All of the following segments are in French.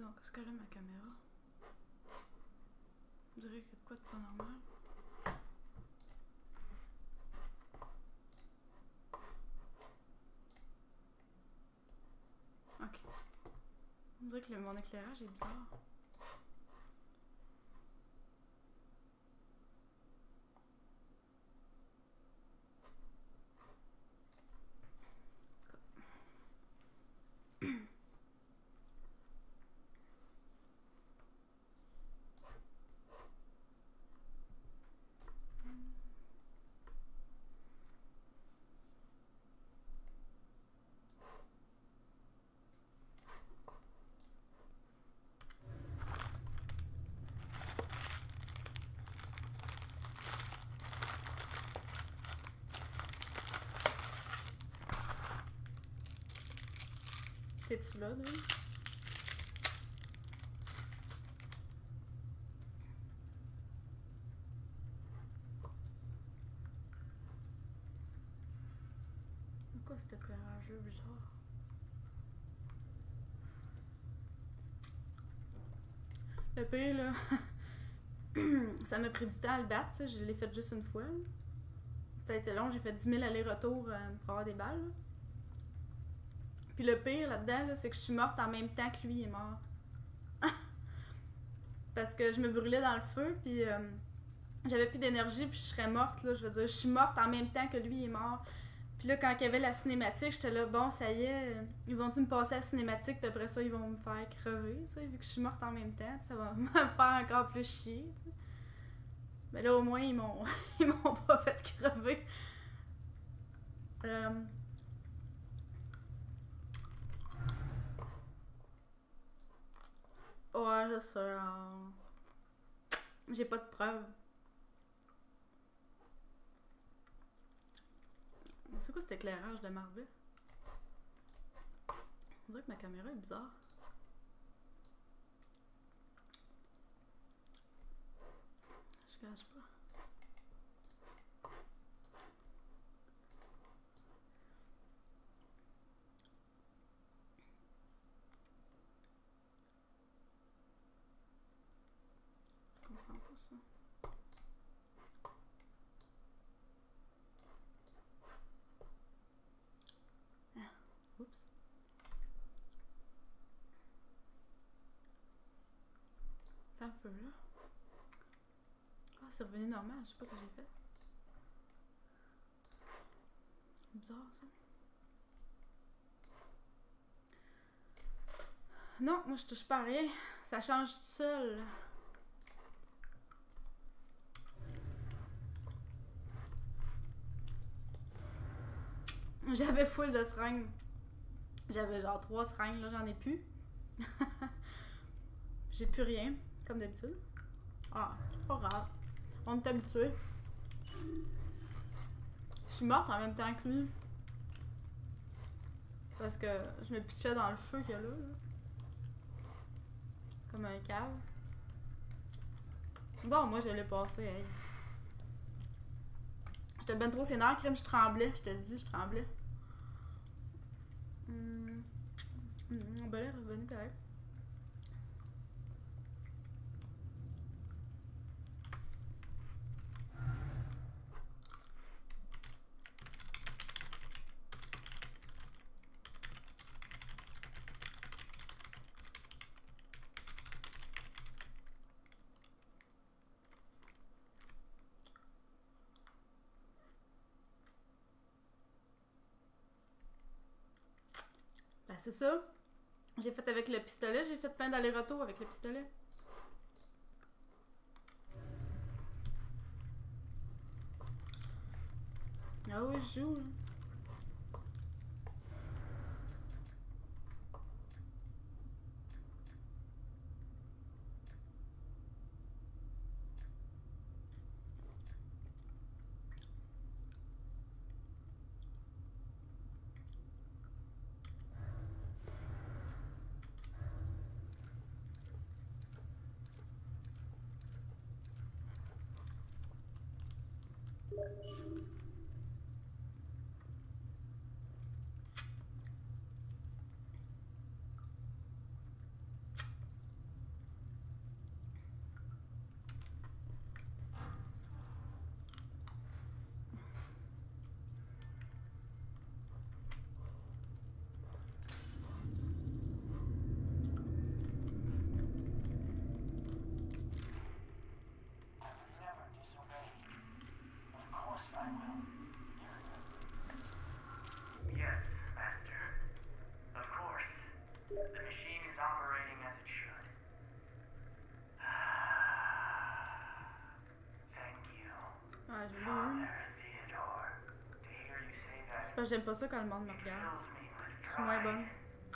Non, qu'est-ce qu'elle a ma caméra? On dirait qu'il y a de quoi de pas normal. Ok. On dirait que mon éclairage est bizarre. T'es-tu là, lui? Pourquoi cet éclairage bizarre? Le pire, là, ça m'a pris du temps à le battre, tu sais, je l'ai fait juste une fois. Ça a été long, j'ai fait 10 000 allers-retours pour avoir des balles. Là. Puis le pire là-dedans, là, c'est que je suis morte en même temps que lui est mort. Parce que je me brûlais dans le feu, puis j'avais plus d'énergie, puis je serais morte, là, je veux dire, je suis morte en même temps que lui est mort. Puis là, quand il y avait la cinématique, j'étais là, bon, ça y est, ils vont-tu me passer à la cinématique, puis après ça, ils vont me faire crever, tu sais, vu que je suis morte en même temps, ça va me faire encore plus chier, tu sais. Mais là, au moins, ils m'ont pas fait crever. Ouais, je sais. J'ai pas de preuves. C'est quoi cet éclairage de marbre? On dirait que ma caméra est bizarre. Je cache pas. Je comprends pas ça. Ah, oups. Là, un peu là. Ah, c'est revenu normal, je sais pas ce que j'ai fait. Bizarre ça. Non, moi je touche pas à rien. Ça change tout seul. J'avais full de seringues. J'avais genre 3 seringues, là j'en ai plus. J'ai plus rien, comme d'habitude. Ah, pas grave. On est habitué. Je suis morte en même temps que lui. Parce que je me pitchais dans le feu qu'il y a là. Comme un cave. Bon, moi je l'ai passé, hey. J'étais ben trop sénère, crème, je tremblais. Je te dis, je tremblais. Ben là, revenu correct. Ben c'est ça. J'ai fait avec le pistolet, j'ai fait plein d'allers-retours avec le pistolet. Ah oui, je joue. Là. operating as it should. Thank you. Ah, je l'ai eu. Father Theodore, to hear you say that C'est parce que j'aime pas ça quand le monde me regarde. fills me with Je suis moins pride. bonne.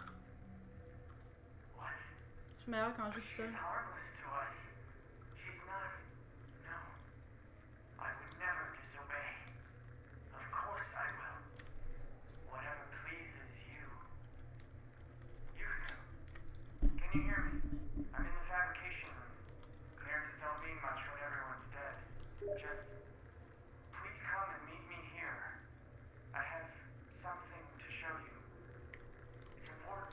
What? Je suis meilleure quand je joue tout seul. She's harmless to us. She's not. No. I would never disobey. Of course I will. Whatever pleases you. Yukiko, can you hear me? I'm in the fabrication room. Clearances don't mean much when everyone's dead. Just please come and meet me here. I have something to show you. It's important.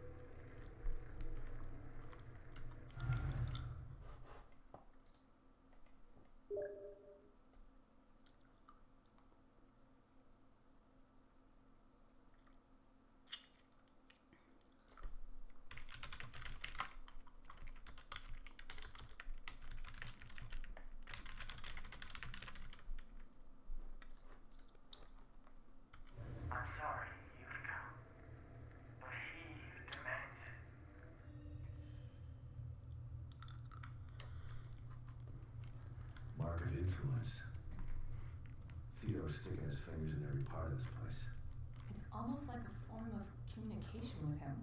I'm sorry, Yukiko, but he demands it. Mark of influence. Theodore's sticking his fingers in every part of this place. It's almost like a form of communication with him.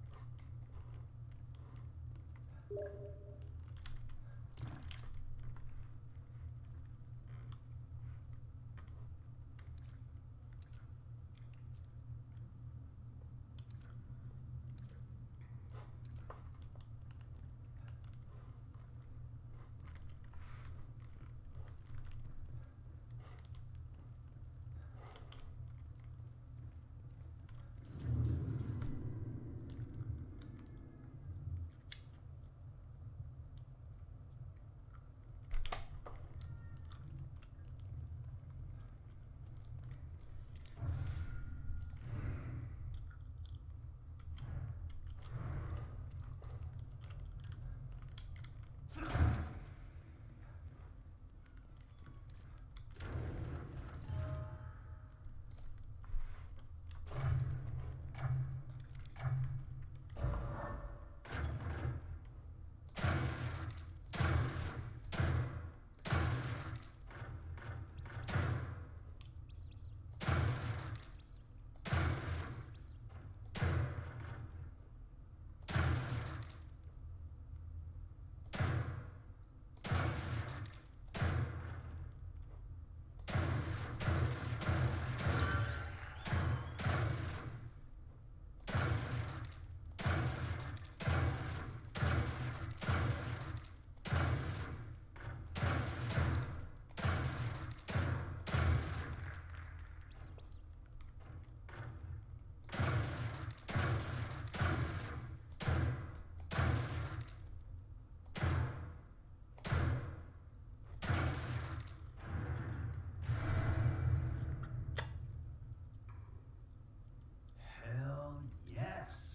Hell yes.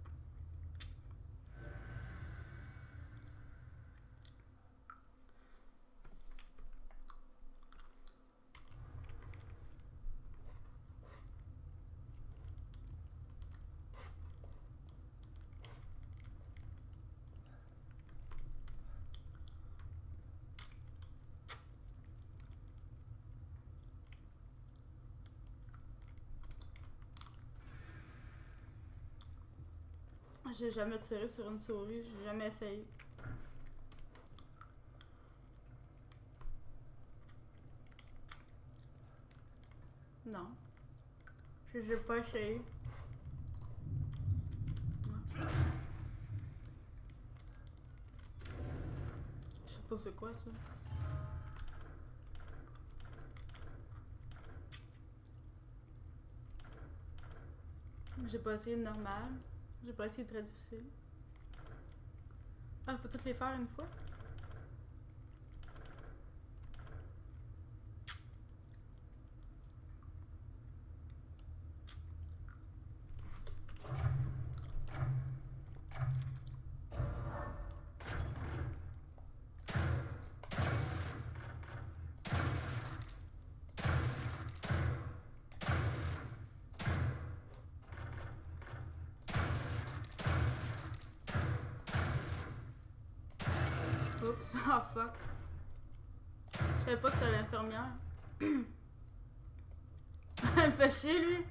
J'ai jamais tiré sur une souris, j'ai jamais essayé. Non. J'ai pas essayé. Je sais pas c'est quoi ça. J'ai pas essayé de normal. J'ai pas essayé de très difficile. Ah, faut toutes les faire une fois? Oups, ah fuck. Je savais pas que c'était l'infirmière. Elle me fait chier, lui.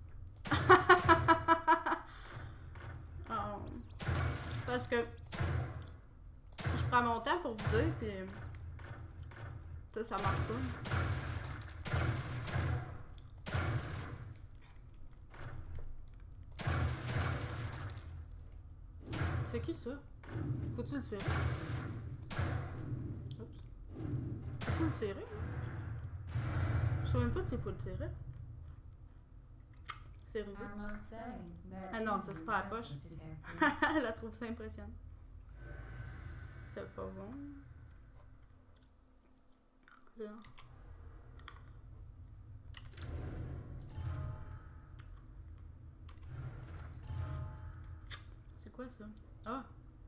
Oh. Parce que je prends mon temps pour vous dire, puis ça marche pas. C'est qui ça? Faut-tu le tirer? Oups. Faut-tu le tirer? Je sais même pas si c'est pas le tirer. C'est rugueux. Ah non, c'est pas la poche. Elle la trouve ça impressionnant. C'est pas bon. Là. C'est quoi ça? Ah!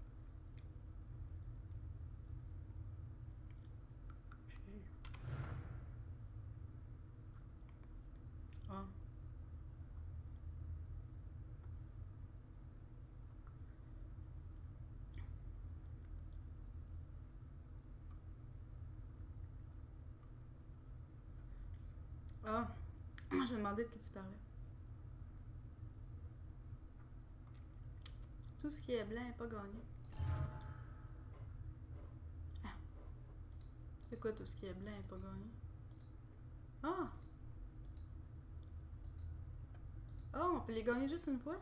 Ah. Ah! Je me demandais de qui tu parlais. Tout ce qui est blanc n'est pas gagné. Ah. C'est quoi tout ce qui est blanc n'est pas gagné? Ah! Oh, on peut les gagner juste une fois?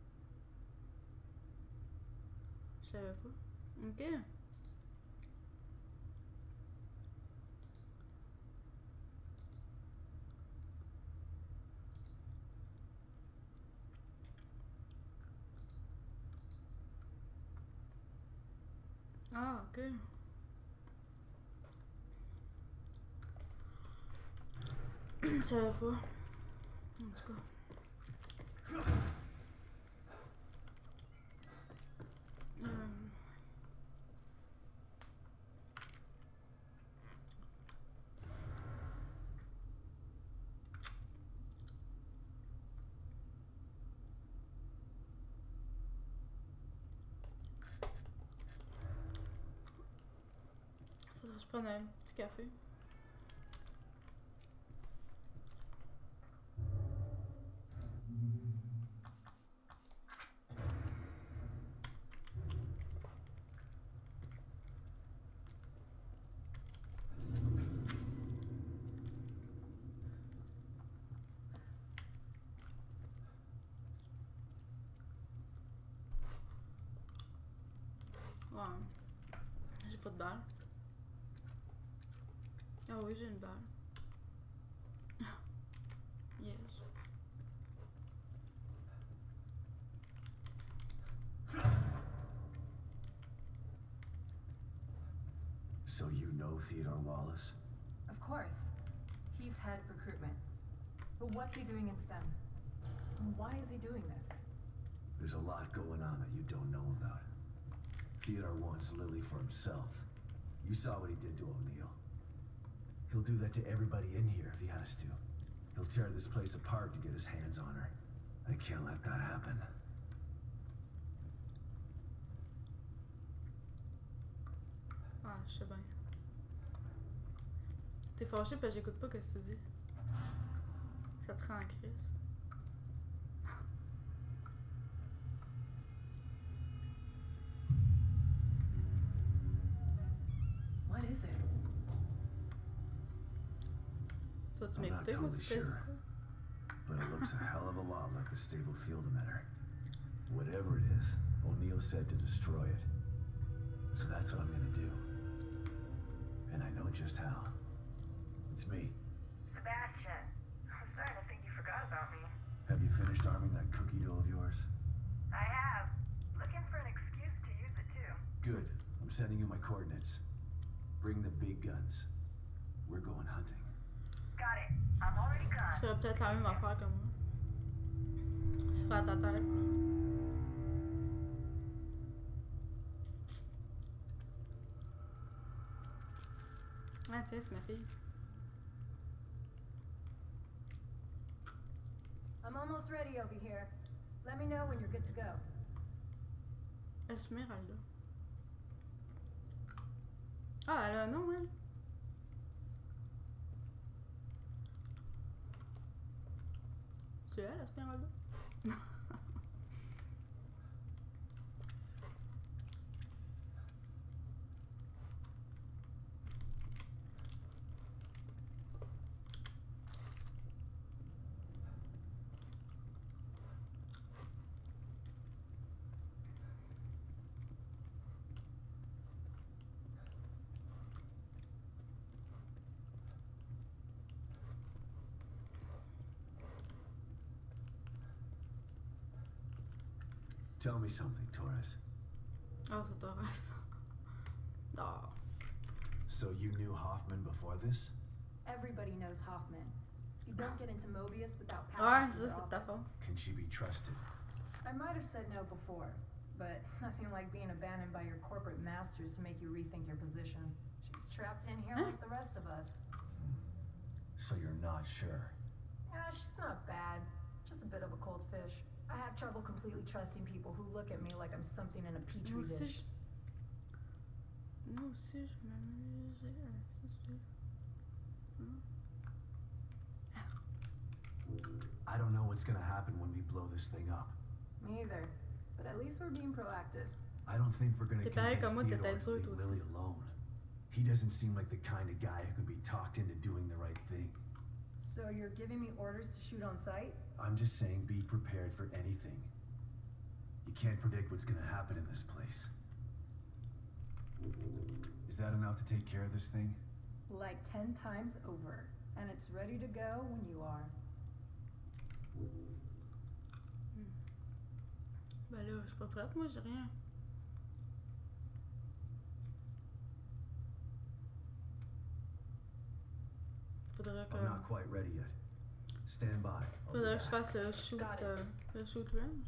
Je savais pas. Ok. Ah, ok. Je savais pas. En tout cas. Faudrait que je prenne un petit café. Ouais. J'ai pas de balle. Ah oui, j'ai une balle. Yes. So you know Theodore Wallace? Of course. He's head recruitment. But what's he doing in STEM? And why is he doing this? There's a lot going on that you don't know about. Theodore wants Lily for himself. You saw what he did to O'Neill. He'll do that to everybody in here if he has to. He'll tear this place apart to get his hands on her. I can't let that happen. Ah, je sais bien. T'es fâché parce que j'écoute pas ce que tu dis. Ça te rend en crise. What is it? Toi, tu I'm not m'écoutais, moi, totally tu fais sure. quoi? But it looks a hell of a lot like a stable field emitter. Whatever it is, O'Neill said to destroy it. So that's what I'm gonna do. And I know just how. It's me. Sebastian, I'm starting to think you forgot about me. Have you finished arming that cookie dough of yours? I have. Looking for an excuse to use it too. Good. I'm sending you my coordinates. Bring the big guns. We're going hunting. Got it. I'm already Tu gone. ferais peut-être la même affaire que moi. Tu ferais à ta tête. Ah, tiens, c'est ma fille. I'm almost ready over here. Let me know when you're good to go. Esmeralda. Ah, elle a un nom, elle. C'est elle, Esmeralda? Tell me something, Torres. Ah, c'est Torres. Ah. So you knew Hoffman before this? Everybody knows Hoffman. You don't get into Mobius without Ouais, passing through ça, the c'est ta office. faute. Can she be trusted? I might have said no before, but nothing like being abandoned by your corporate masters to make you rethink your position. She's trapped in here like the rest of us. So you're not sure? Yeah, she's not bad. Just a bit of a cold fish. I have trouble completely trusting people who look at me like I'm something in a petri Moi aussi, dish. Moi aussi, je m'amusais à ça. I don't know what's gonna happen when we blow this thing up. Me either. But at least we're being proactive. I don't think we're gonna T'es pareil convince comme moi, t'es Theodore tête to dure, leave toi aussi. Lily alone. He doesn't seem like the kind of guy who can be talked into doing the right thing. So you're giving me orders to shoot on sight? I'm just saying be prepared for anything. You can't predict what's gonna happen in this place. Is that enough to take care of this thing? Like 10 times over. And it's ready to go when you are. Ben là, je suis pas prête, moi, j'ai rien. Faudrait que. I'm not quite ready yet. Stand by. I'll be Faudrait que je back. fasse Got it. le shoot range.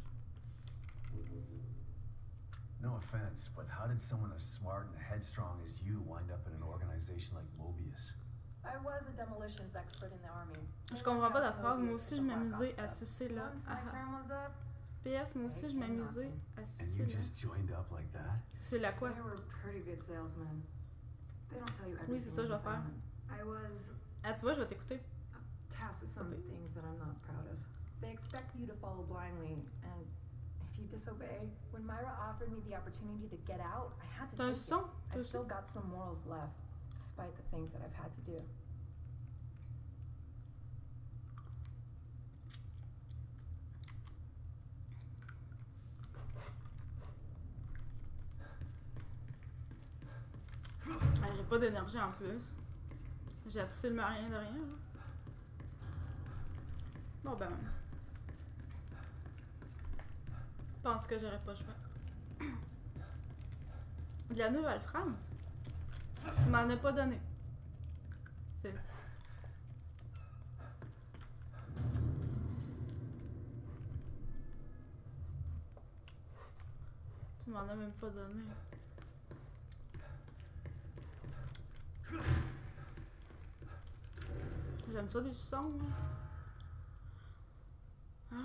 No offense, but how did someone as smart and headstrong as you wind up in an organization like Mobius? I was a demolitions expert in the army. Je comprends pas la phrase. Moi aussi, je m'amusais à sucer là. Once my term was up, PS, moi aussi, je m'amusais à And sucer you là. just joined up like that? Sucer la quoi? they were pretty good salesmen. They don't tell you everything. Oui, c'est ça, je vais faire. I was Ah, tu vois, je vais t'écouter. tasked with some Okay. things that I'm not proud of. They expect you to follow blindly, and if you disobey, when Myra offered me the opportunity to get out, I had to T'as un take it. son? T'as un I've still son? got some morals left, despite the things that I've had to do. Ah, j'ai pas d'énergie en plus. J'ai absolument rien de rien. Là. Bon ben. Je pense que j'aurais pas le choix. De la Nouvelle-France? Tu m'en as pas donné. C'est. Tu m'en as même pas donné. J'aime ça des sons. Là. Ah.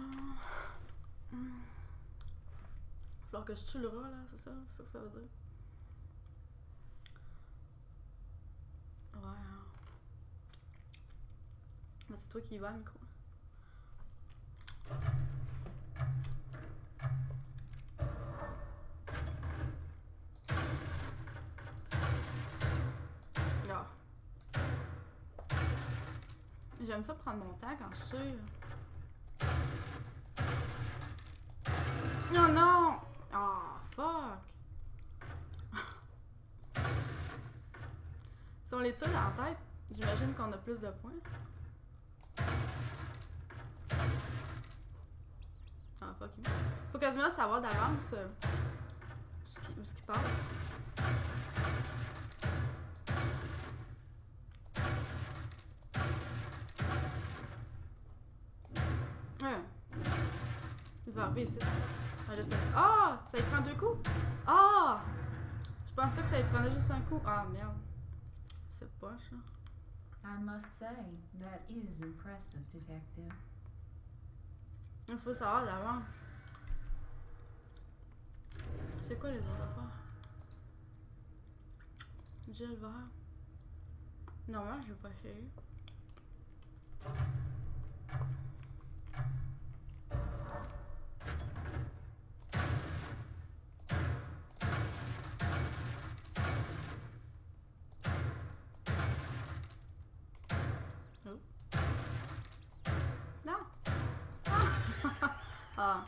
Falloir que je tue le rat là, c'est ça? C'est ça que ça veut dire? Ouais. Mais c'est toi qui y vas, micro. Ah. J'aime ça prendre mon temps quand je tire. Oh non! Ah, fuck! Si on les tire dans la tête, j'imagine qu'on a plus de points. Ah, fuck. Faut quasiment savoir d'avance où ce qui passe. Ouais. Il va arriver ici. Ah, je sais. Ah! Ça y prend 2 coups? Ah! Je pensais que ça y prenait juste un coup. Ah, merde. C'est poche, là. I must say, that is impressive, Detective. Il faut savoir d'avance. C'est quoi les autres affaires? Déjà le verre. Non, je veux pas essayer. Oh. Non! Ah!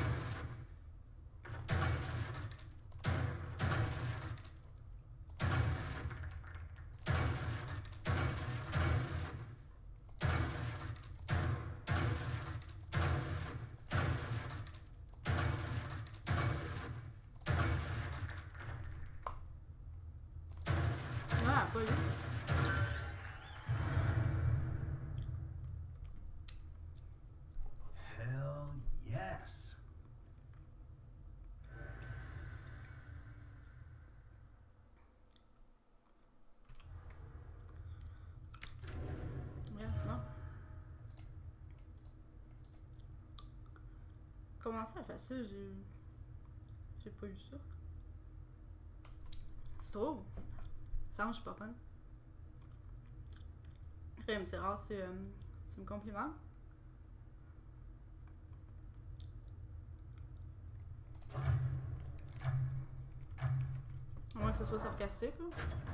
Ah, pas lui. Hell yes. Ouais, c'est bon. Comment ça, elle fait ça? J'ai pas eu ça. Tu trouves? Ça mange pas bonne. Crème, c'est rare, tu me complimentes. À moins que ce soit sarcastique, là.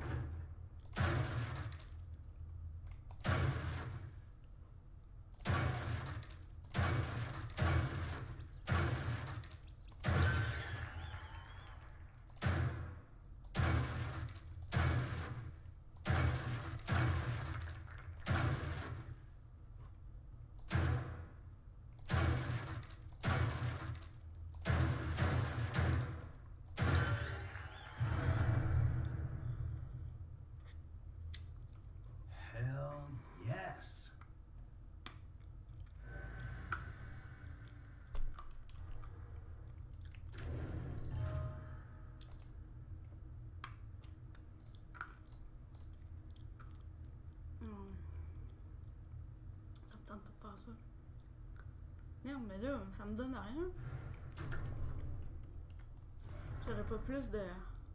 Hell yes. Ça me tente pas de faire ça. Merde, mais là, ça me donne rien. J'aurais pas plus de...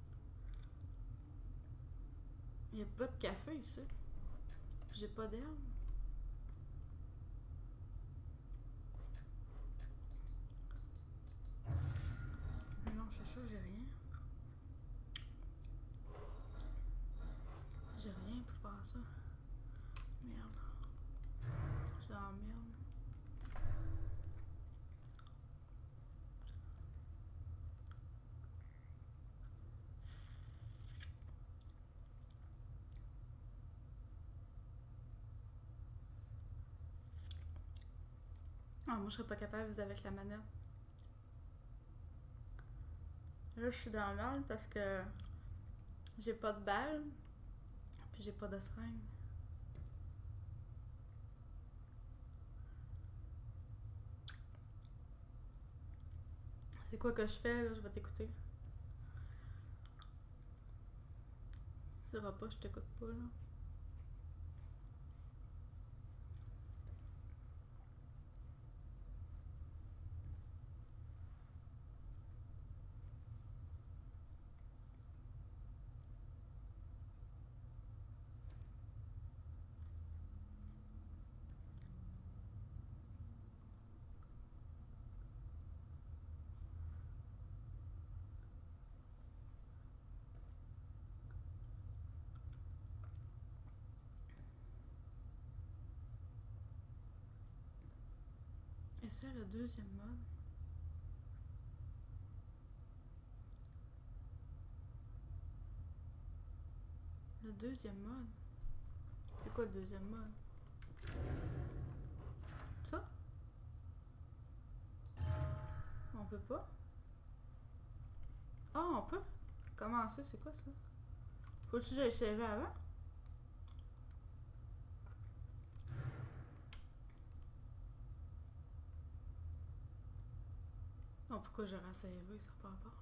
Y'a pas de café ici. J'ai pas d'herbe. Non, c'est ça, j'ai rien. J'ai rien pour faire ça. Merde. Je suis dans la merde. Ah, moi, je serais pas capable avec la manette. Là, je suis dans le mal parce que j'ai pas de balle, puis j'ai pas de seringue. C'est quoi que je fais, là? Je vais t'écouter. Tu diras pas, je t'écoute pas, là. Et c'est le deuxième mode. Le deuxième mode. C'est quoi le deuxième mode? Ça? On peut pas? Ah, on peut? Comment ça? C'est quoi ça? Faut-tu que j'aille sauver avant? Non, pourquoi j'aurais sauvé? Ça n'a pas rapport.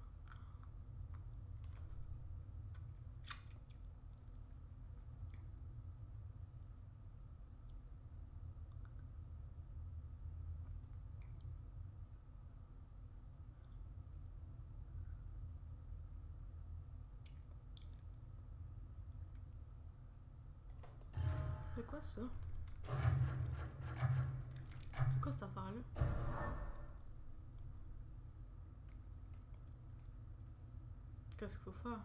quoi ça? C'est quoi cette affaire-là? Qu'est-ce qu'il faut faire?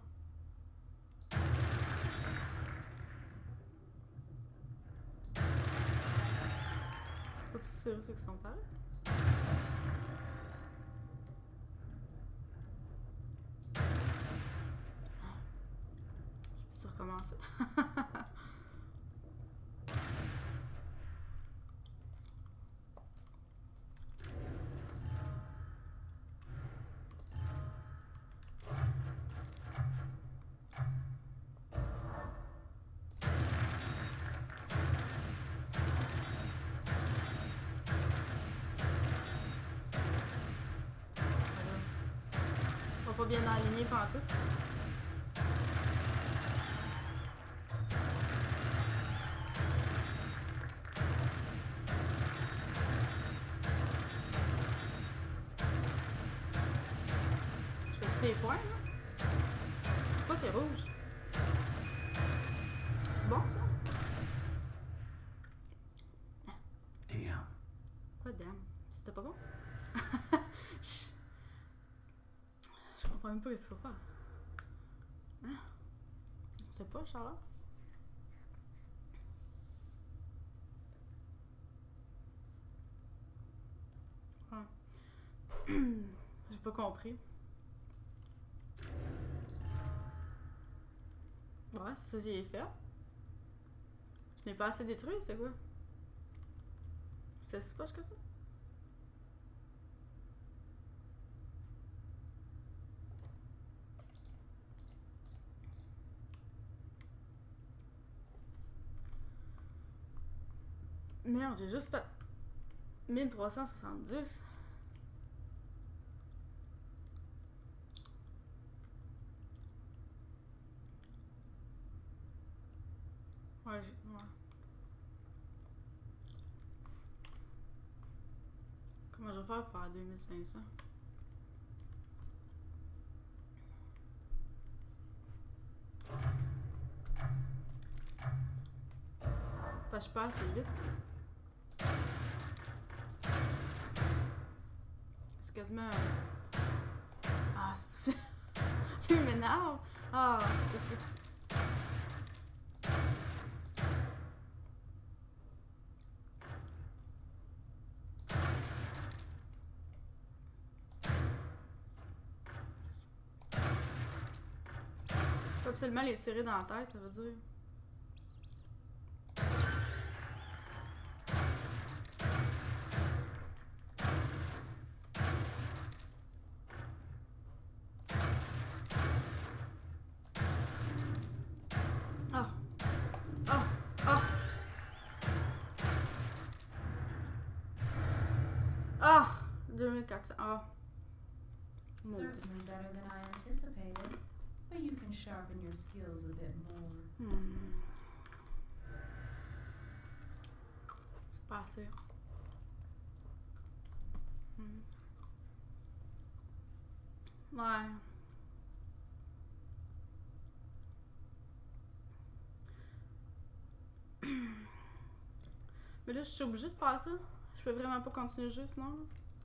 Faut-tu tirer ceux qui sont pareils? Je peux recommencer. Ils sont pas bien alignés pantoute. Je fais-tu des points, là? Pourquoi c'est rouge? C'est bon, ça? Damn. Quoi, dame? C'était pas bon? Je comprends même pas ce qu'il faut faire. Hein? Je sais pas, Charlotte? Ouais. J'ai pas compris. Ouais, c'est ça que j'ai fait. Je n'ai pas assez détruit, c'est quoi? C'était si poche que ça? Merde, j'ai juste fait 1370. Ouais, ouais. Comment je vais faire pour faire 2500? Parce que je passe assez vite. C'est quasiment... Ah, c'est fait... Il m'énerve! Ah, c'est fait... Faut absolument les tirer dans la tête, ça veut dire. Ah! Ah! Ah! Ah! 2400. Ah! Mon Dieu. Certainly better than I anticipated, but you can sharpen your skills a bit more. C'est pas assez. Ouais. Mais là, je suis obligée de faire ça. Je peux vraiment pas continuer juste, non?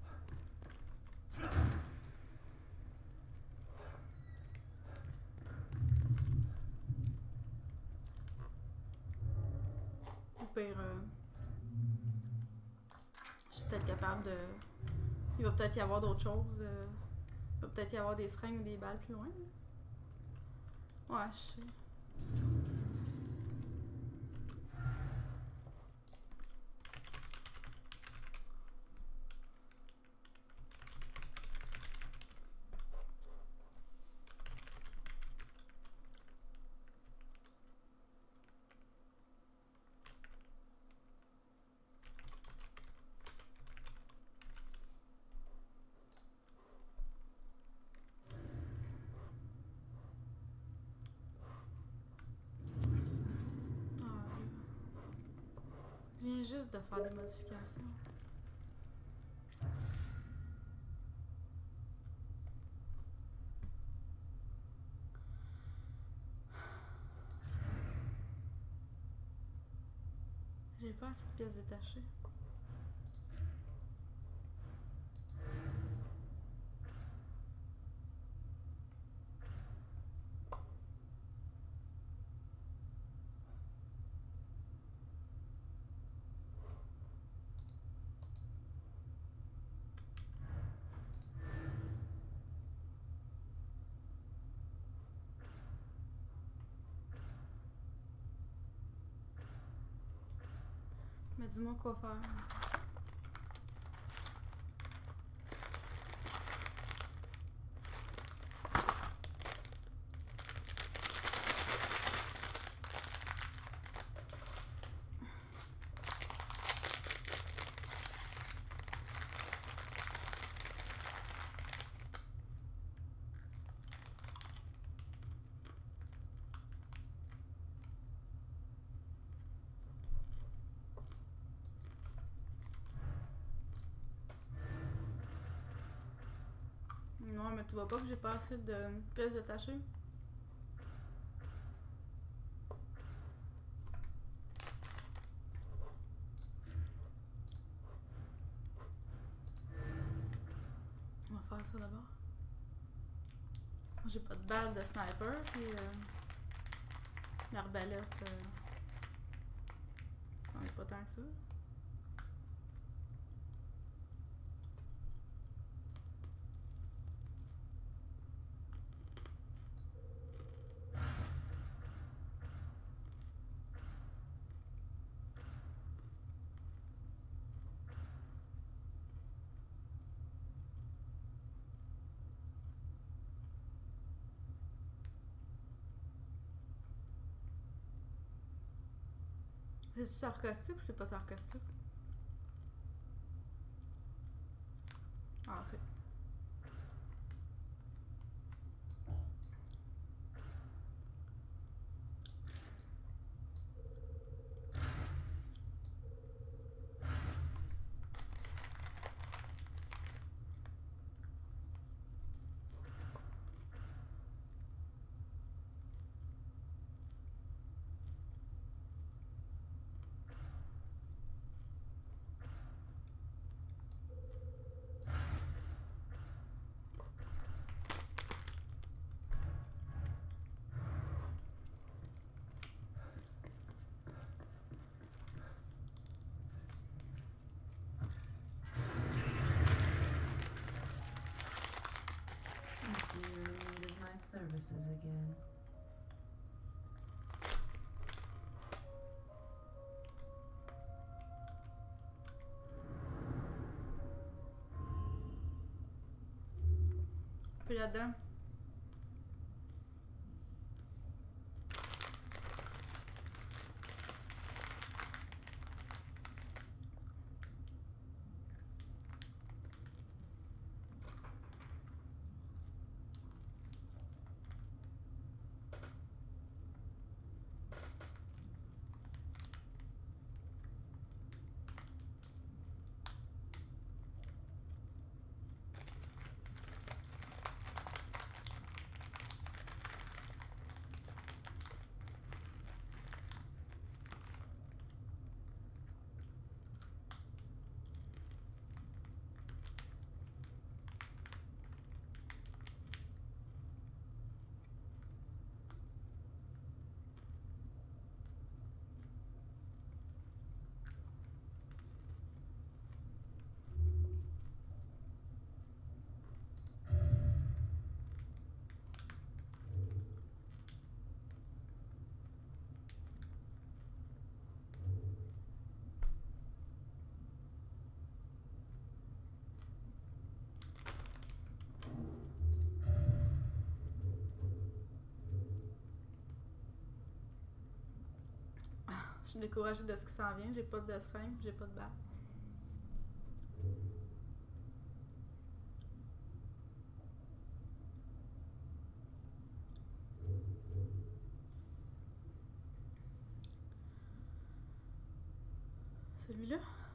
Au pire, je suis peut-être capable de... Il va peut-être y avoir d'autres choses. Il va peut-être y avoir des seringues ou des balles plus loin. Ouais, je sais. Je viens juste de faire des modifications. J'ai pas assez de pièces détachées. Mais dis-moi quoi faire. Non, mais tu vois pas que j'ai pas assez de pièces détachées? On va faire ça d'abord. J'ai pas de balle de sniper, puis l'arbalète, j'en ai pas tant que ça. C'est-tu sarcastique ou c'est pas sarcastique? Ah, ok. Services again. Puis là-dedans. Je suis découragée de ce qui s'en vient. J'ai pas de seringue, j'ai pas de balle. Celui-là.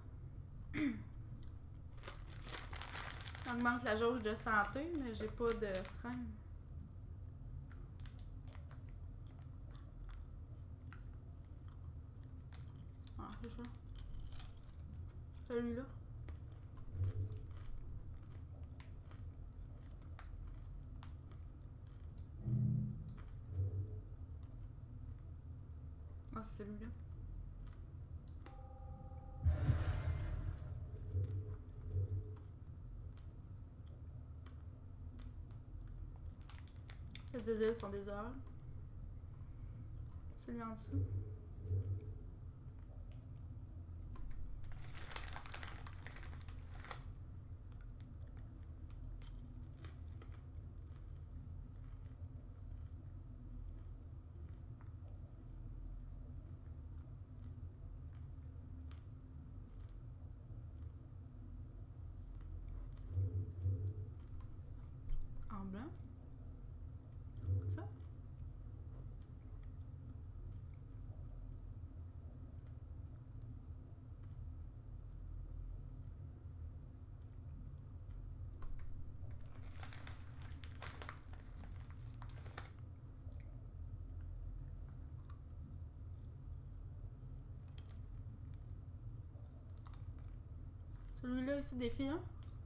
Augmente la jauge de santé, mais j'ai pas de seringue. Ah, c'est ça. Celui-là. Ah, c'est celui-là. Les désirs sont des heures. Celui en dessous. En blanc. Ça. Celui-là ici des filles, hein?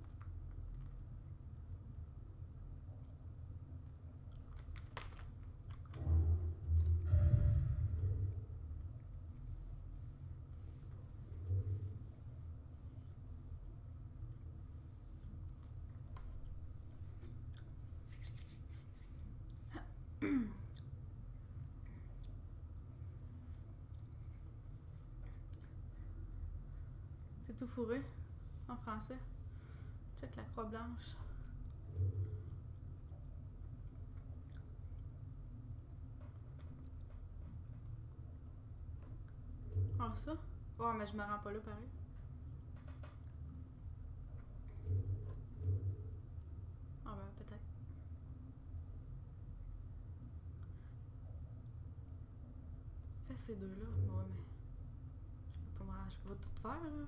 C'est tout fourré en français. Check la croix blanche. Ah, ça? Oh, mais je me rends pas là pareil. Ah, ben, peut-être. Fais ces deux-là. Ouais, mais. Je peux pas tout faire, là.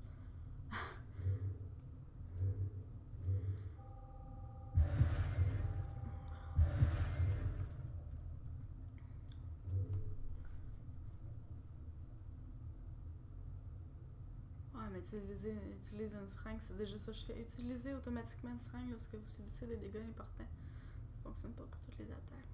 Ouais, mais utiliser une seringue, c'est déjà ça que je fais. Utiliser automatiquement une seringue lorsque vous subissez des dégâts importants. Ça fonctionne pas pour toutes les attaques.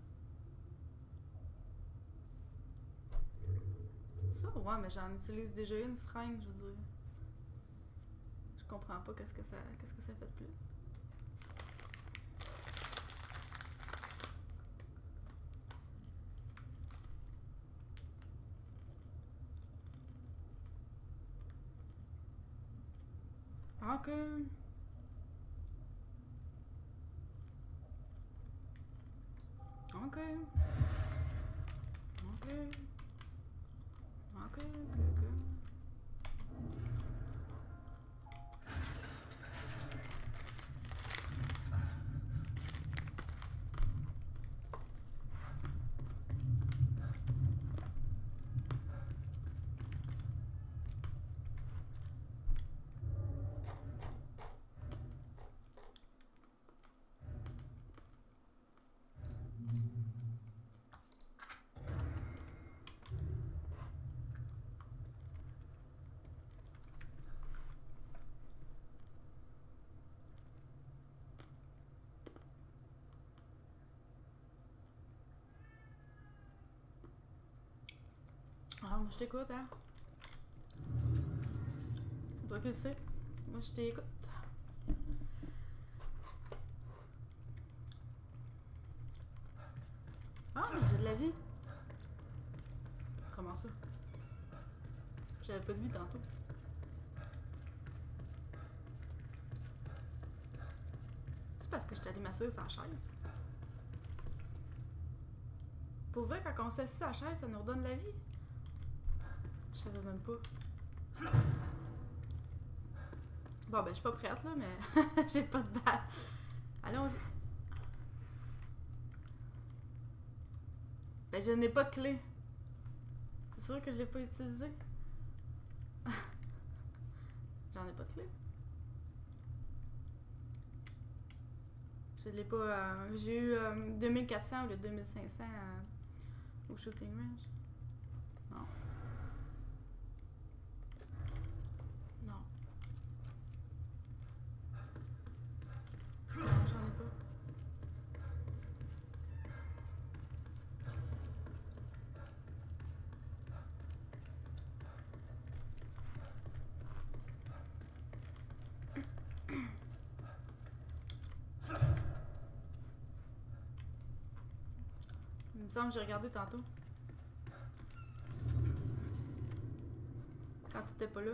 Ça, ouais, mais j'en utilise déjà une seringue, je veux dire. Je comprends pas qu'est-ce que ça fait de plus. Ok. Ok. Ok. Ok. Ah, moi je t'écoute, hein. C'est toi qui le sais. Moi je t'écoute. Ah, j'ai de la vie. Comment ça? J'avais pas de vie tantôt. C'est parce que je suis allée m'asseoir sur la chaise. Pour vrai, quand on s'assied sur la chaise, ça nous redonne la vie. Je savais même pas. Bon, ben, je suis pas prête, là, mais j'ai pas de balle. Allons-y. Ben, je n'ai pas de clé. C'est sûr que je l'ai pas utilisé. J'en ai pas de clé. Je l'ai pas... j'ai eu 2400 ou le 2500 au shooting range. Non. Non. Il me semble que j'ai regardé tantôt. Quand t'étais pas là.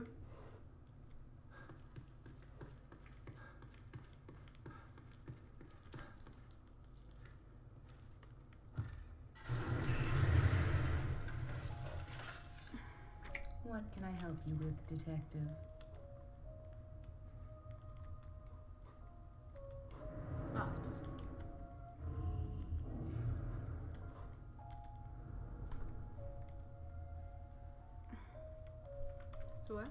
What can I help you with, detective? Ah, c'est pas ça. Tu vois?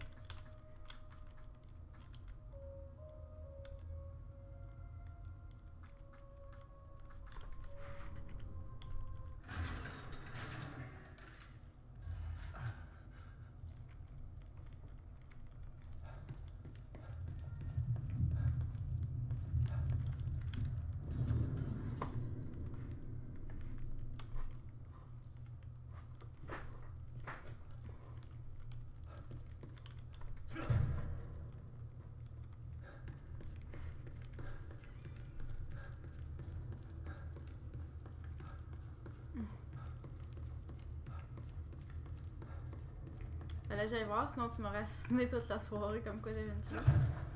Fallait que j'aille voir, sinon tu m'aurais assassiné toute la soirée comme quoi j'avais une fille.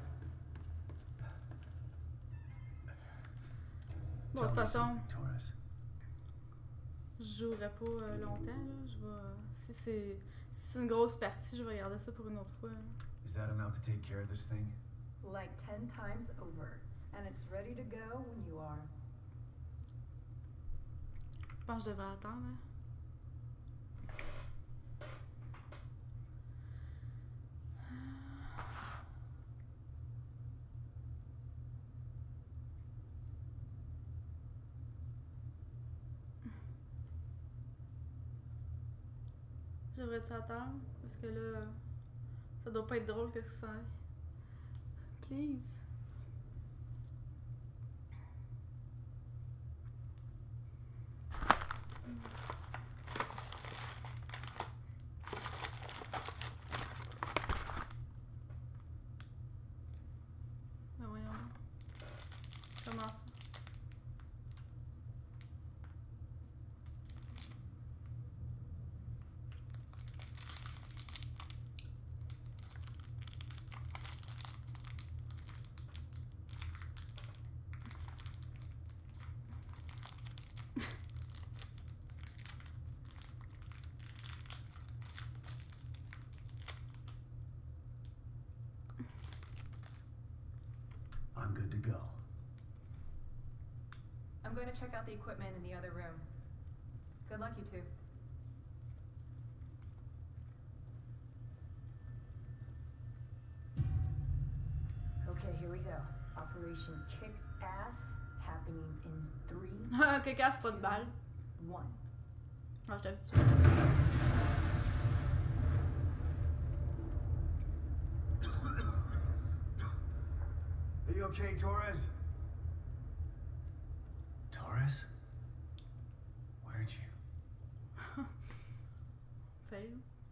Bon, de toute façon, Torres. je jouerai pas longtemps, là. Je vais... Si c'est une grosse partie, je vais regarder ça pour une autre fois. Is that enough to take care of this thing? Like 10 times over. And it's ready to go when you are. Je pense que je devrais attendre. Hein. Devrais-tu attendre? Parce que là, ça doit pas être drôle, qu'est-ce que ça est? Please. Ben voyons. Comment ça? I'm good to go. I'm going to check out the equipment in the other room. Good luck, you two. Okay, here we go. Operation Kick Ass happening in 3, Ah, que casse pas de balle. 1. Ah, je t'habitue. Are you okay, Torres? Torres? Where'd you? Fail.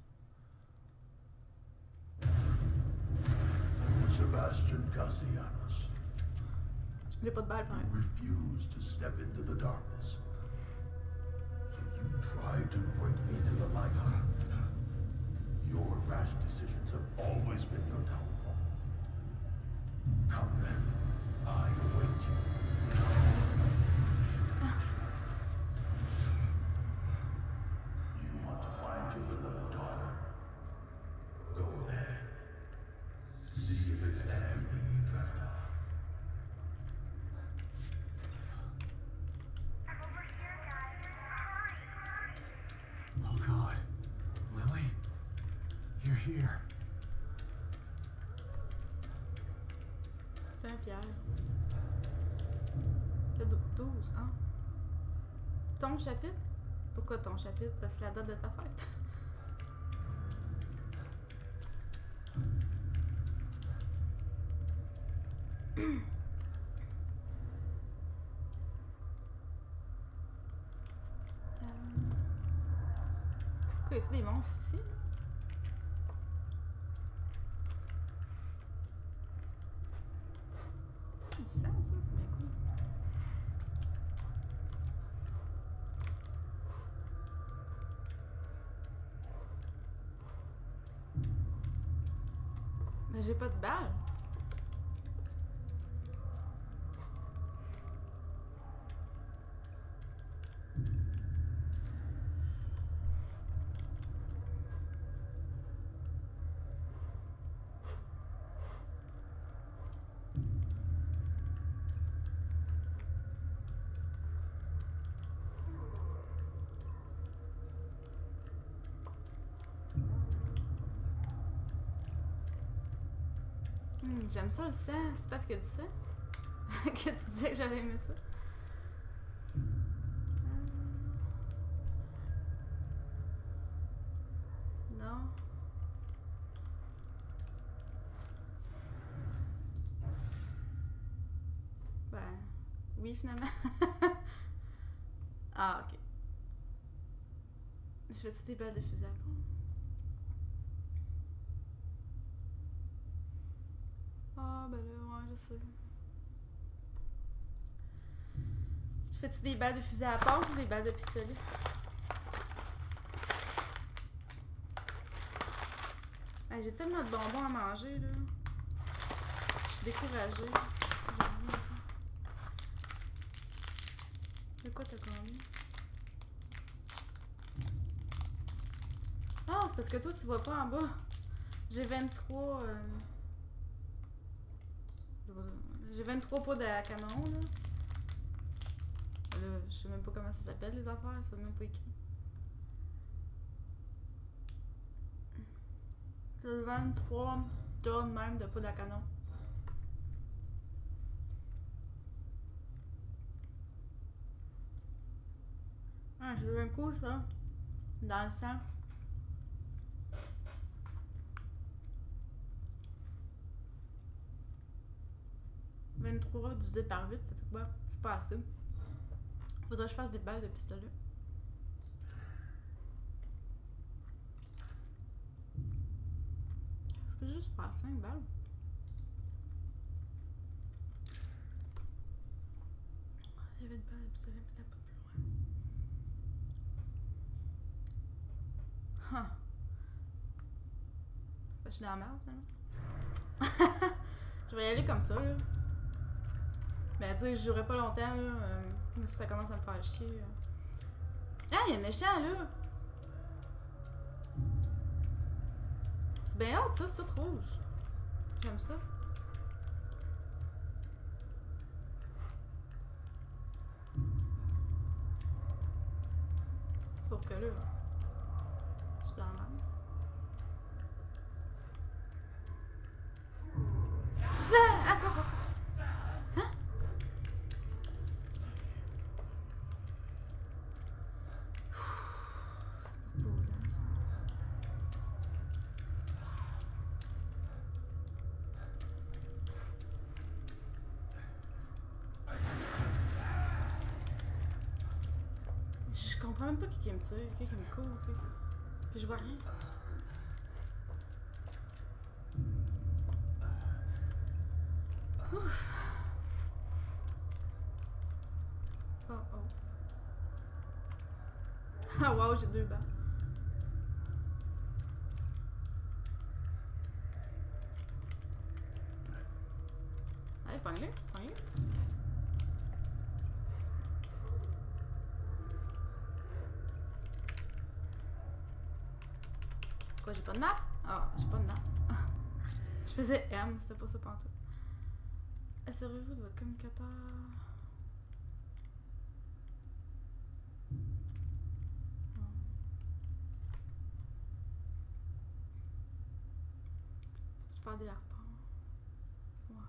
Sebastian Castellanos, J'ai pas de balle, par you exemple. refused to step into the darkness. So you tried to bring me to the light. Your rash decisions have always been your downfall. Come then, I await you. You want to find your beloved daughter? Go there. See if it's everything you dreamt of. I'm over here, guys. Hurry! Oh God. Lily? You're here. C'est un piège. Le 12, hein? Ton chapitre? Pourquoi ton chapitre? Parce que c'est la date de ta fête. Pourquoi y a des monstres ici? C'est du sang, ça, c'est bien cool. Mais j'ai pas de balle. J'aime ça le sang. C'est parce que tu sais que tu disais que j'allais aimer ça. Non. Ben, oui, finalement. Ah, ok. Je fais-tu des balles de fusil à pompe? Ah, ben là, ouais, je sais. Je fais-tu des balles de fusil à pompe ou des balles de pistolet? Hey, j'ai tellement de bonbons à manger, là. Je suis découragée. De quoi t'as combien? Ah, c'est parce que toi, tu vois pas en bas. J'ai 23... J'ai 23 pots de canon, là. Là, je sais même pas comment ça s'appelle, les affaires. C'est même pas écrit. C'est 23 tonnes même de pots de canon. Ah, j'ai eu un coup, ça. Dans le sang. « 23 divisé par 8, ça fait quoi? C'est pas assez. Faudrait que je fasse des balles de pistolet. Je peux juste faire 5 balles. Il y avait des balles de pistolet, mais là, pas plus loin. Huh. Je suis dans la merde, finalement. Je vais y aller comme ça, là. Ben, tu sais, je jouerai pas longtemps, là. Si ça commence à me faire chier. Ah, il y a un méchant, là! C'est bien hot, ça, c'est tout rouge. J'aime ça. Sauf que là, je suis dans la merde. Ah, quoi? Hein? C'est pas posant, ça. Je comprends même pas qui me tire, qui me court, puis je vois rien. Ouf. Oh oh. Ah wow, j'ai 2 balles. Allez, pogne-le, pogne-le. Quoi, j'ai pas de map? Ah, j'ai pas de map. Je faisais M, c'était pas ça pantoute. Servez-vous de votre communicateur. Tu peux faire des harpons. Ouais.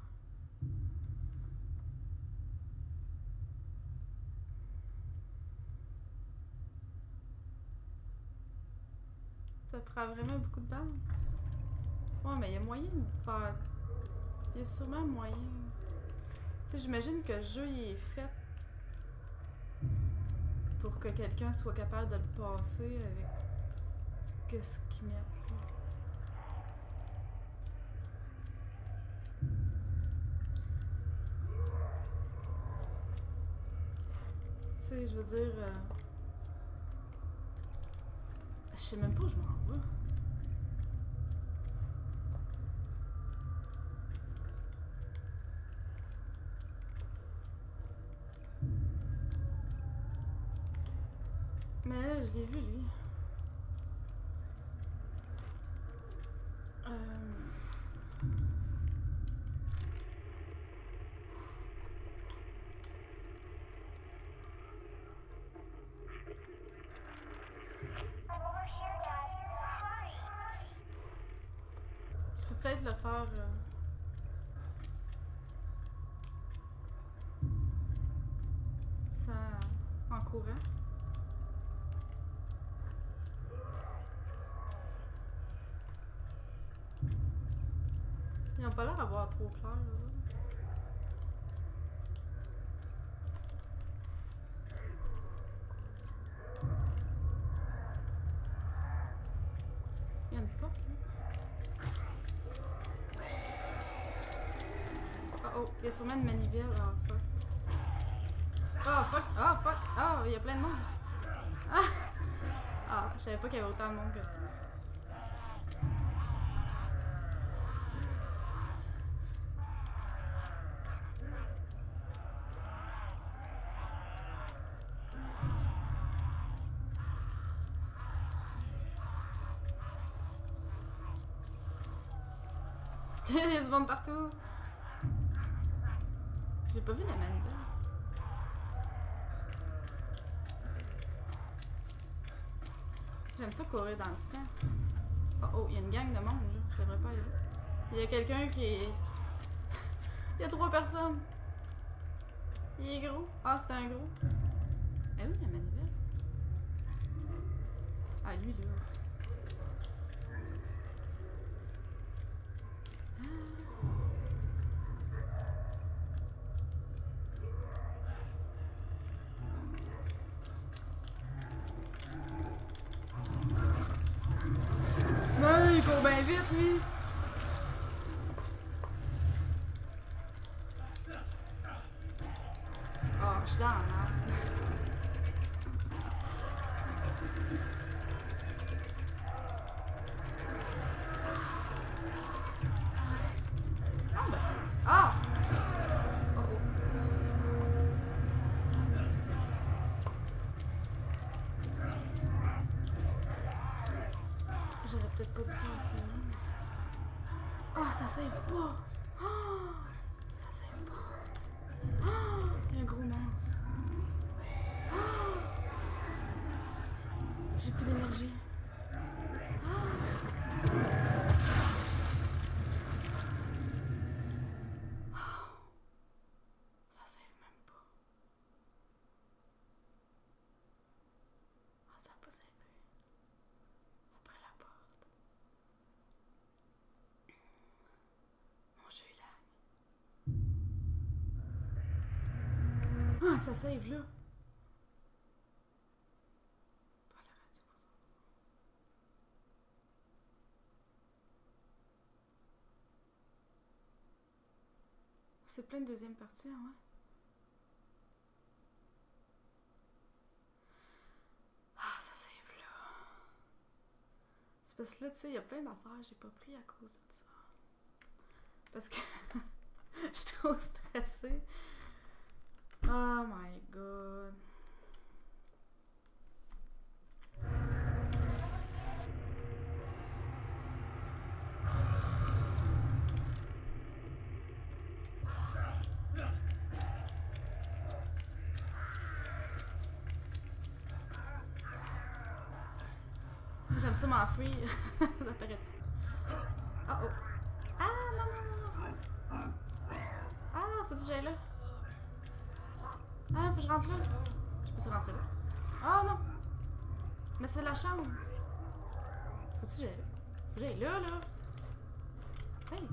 Ça prend vraiment beaucoup de balles. Ouais, mais il y a moyen de faire. Il y a sûrement moyen. Tu sais, j'imagine que le jeu il est fait pour que quelqu'un soit capable de le passer avec qu'est-ce qu'ils mettent là. Tu sais, je veux dire. Je sais même pas où je m'en vais. Mais là, je l'ai vu, lui. Je peux peut-être le faire... ça... en courant. Ils ont pas l'air d'avoir trop clair, là. Il y a une porte, là. Oh, oh, il y a sûrement une manivelle. Ah, fuck. Oh, fuck. Ah, fuck. Ah, il y a plein de monde. Ah! Ah, je savais pas qu'il y avait autant de monde que ça. Il y a du monde partout. J'ai pas vu la manivelle. J'aime ça courir dans le sang. Oh oh, il y a une gang de monde là. Je devrais pas aller là. Il y a quelqu'un qui est... il y a 3 personnes. Il est gros. Ah, c'est un gros. Ah oui, la manivelle. Ah, lui là. Il court bien vite, lui! Oh, je suis dans la merde. Ah ben... Ah! Oh oh. J'aurais peut-être pas dû faire ça. Oh, ça save pas! Oh, ça save pas! Oh, il y a un gros monstre. Oh, j'ai plus d'énergie. Oh. Ça save même pas. Ah, ça a pas savé. Après la porte. Mon jeu est là. Ah, ça save là. Pas la radio pour ça. C'est plein de deuxième partie, hein, ouais. Ah, ça save là. C'est parce que là, tu sais, il y a plein d'affaires que j'ai pas pris à cause de ça. Parce que je suis trop stressée. Oh my god. J'aime ça m'enfuir. Ça paraît-tu? Oh oh. Ah non, non, non. Ah, faut que j'aille là. Ah, faut que je rentre là. Je peux se rentrer là. Ah non. Mais c'est la chambre. Faut que j'aille là. Faut que j'aille là, là. Hey.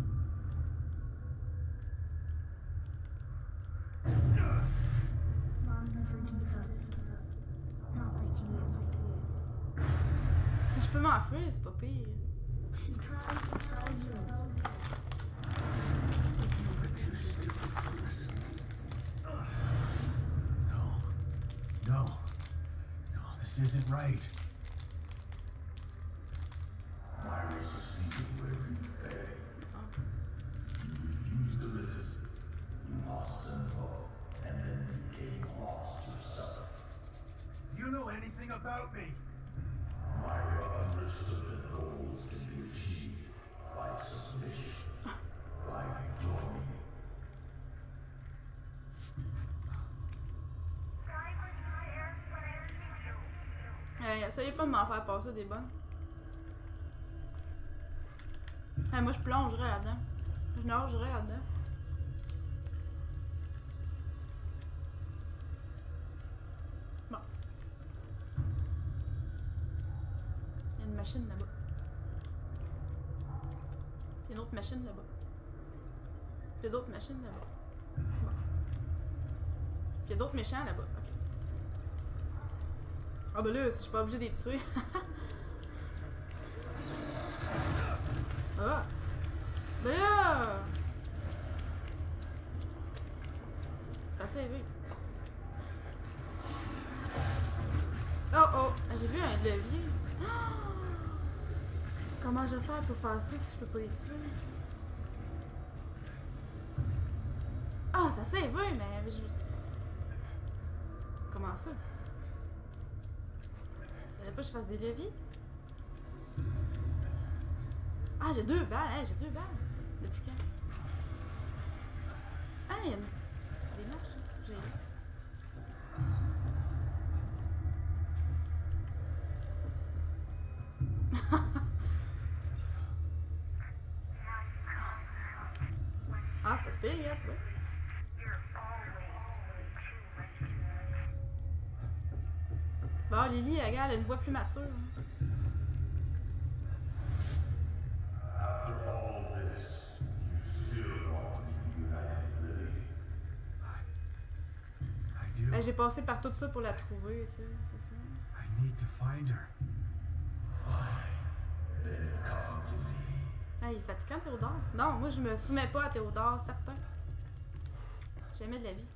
Si je peux m'enfuir, c'est pas pire. No. No, this isn't right. I was asleep where you fed. You refused to listen. You lost them both, and then became lost yourself. You know anything about me? Myra understood that goals can be achieved by submission, by joining. Essayez pas de m'en faire passer des bonnes. Hey, moi, je plongerais là-dedans. Je nagerais là-dedans. Bon. Il y a une machine là-bas. Il y a une autre machine là-bas. Il y a d'autres machines là-bas. Bon. Il y a d'autres méchants là-bas. Ok. Ah ben là, si je suis pas obligée de les tuer. Ah! Ben là! C'est assez élevé. Oh oh! J'ai vu un levier. Ah! Comment je vais faire pour faire ça si je peux pas les tuer? Ah, ça s'est élevé, mais je... Comment ça? Fallait pas que je fasse des leviers? Ah, j'ai 2 balles, hein, j'ai 2 balles. Depuis quand? Ah, il y a des marches. J'ai... Ah, c'est pas super, regarde, tu vois. Bon, Lily, regarde, elle a une voix plus mature. After all this, you still want to be united with Lily. I do. Ben, j'ai passé par tout ça pour la trouver, tu sais, c'est ça. I need to find her. Then come to me. Ah, il est fatigant, Théodore. Non, moi, je me soumets pas à Théodore, certain. Jamais de la vie.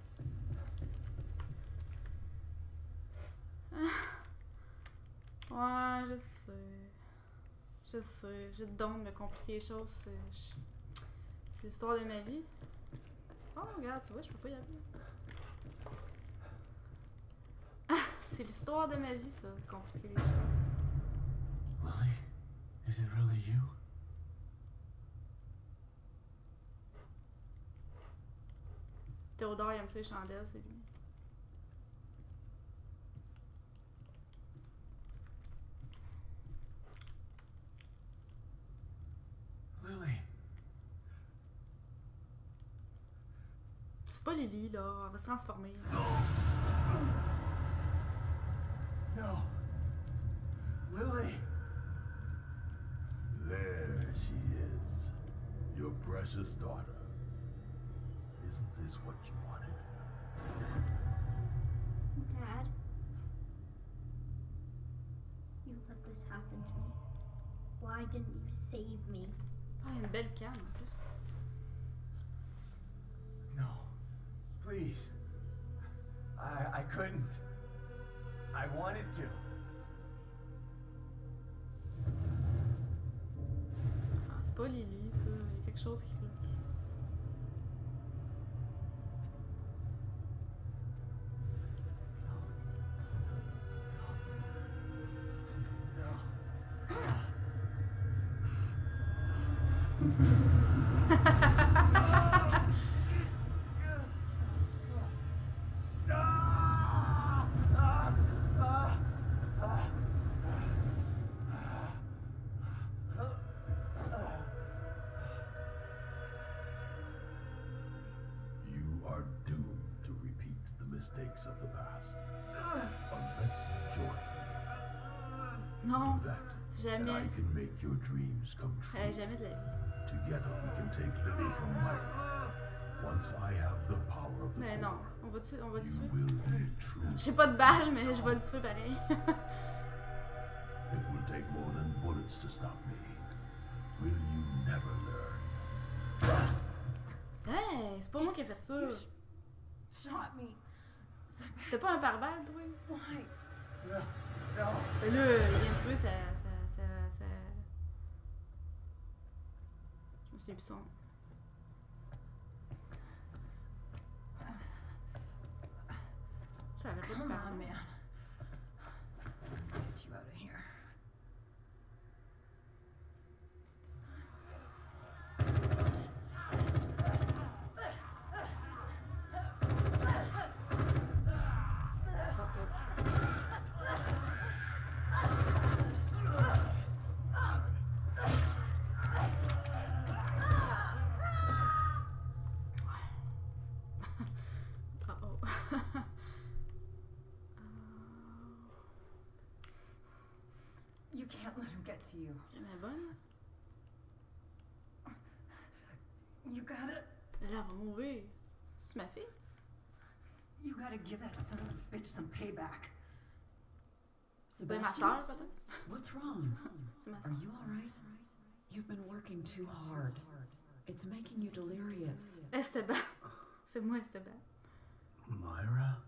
Ouais, je sais. Je sais. J'ai le don de me compliquer les choses. C'est l'histoire de ma vie. Oh, regarde, tu vois, je peux pas y aller. Ah, c'est l'histoire de ma vie, ça, compliquer les choses. Lily, is it really you? Théodore, il aime ça les chandelles, c'est lui. Lily. C'est pas Lily, là. Elle va se transformer. No. Lily. There she is, your precious daughter. Isn't this what you wanted? Dad? You let this happen to me. Why didn't you save me? Ah, il y a une belle canne, en plus. No. Please. I couldn't. I wanted to. Ah, c'est pas Lily, ça. Il y a quelque chose qui... You are doomed to repeat the mistakes of the past. Unless you join me. Non, Do that, and jamais. I can make your dreams come true. Jamais de la vie. Together we can take Lily from Myra. Once I have the power of the Mais non, core, on va le you tuer. will be true. J'ai pas de balle, mais je vais le tuer pareil. It will take more than bullets to stop me. Will you never learn? Hey, c'est pas moi qui ai fait ça. Shot me. T'as pas un pare-balles, toi? Why? No. Et là, il vient de tuer sa... Je me souviens plus son nom. Ça allait pas de Come on, pare-balles. man. can't let him get to you. Elle est bonne. You gotta... Elle va mourir. C'est ma fille? You gotta give that son of a bitch some payback. C'est pas ma soeur, peut-être? What's wrong? C'est ma Are soeur. you alright? You've been working too hard. It's making you delirious. Esteban. C'est moi, Esteban. Myra?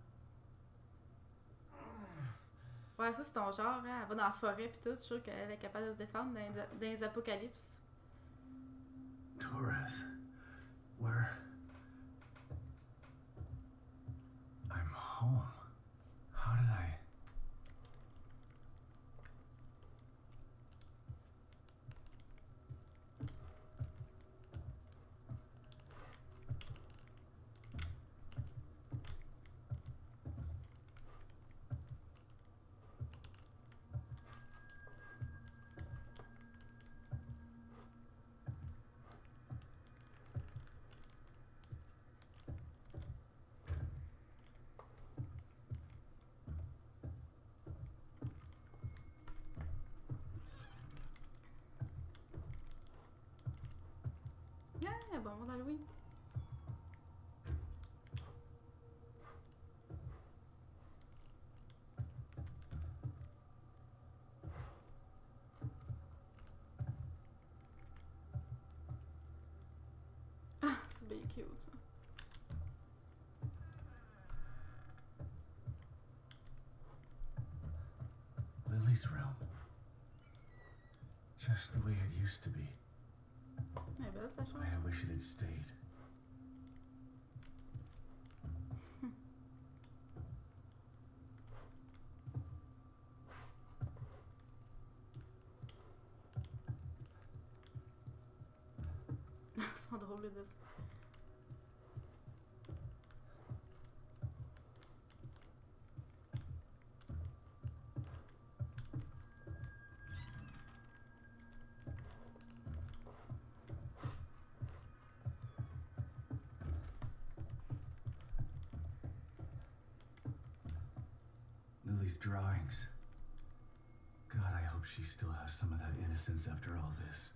Ouais, ça, c'est ton genre, hein. Elle va dans la forêt pis tout. Je suis sûre qu'elle est capable de se défendre dans les apocalypses. Torres. Where? I'm home. How did I... Yeah, bon, on va dans Louis. Ah, c'est bien cute, ça. Lily's realm. Just the way it used to be. Elle est belle, sa chambre. I wish it had stayed. C'est drôle, le dessin. Lily's drawings. God, I hope she still has some of that innocence after all this.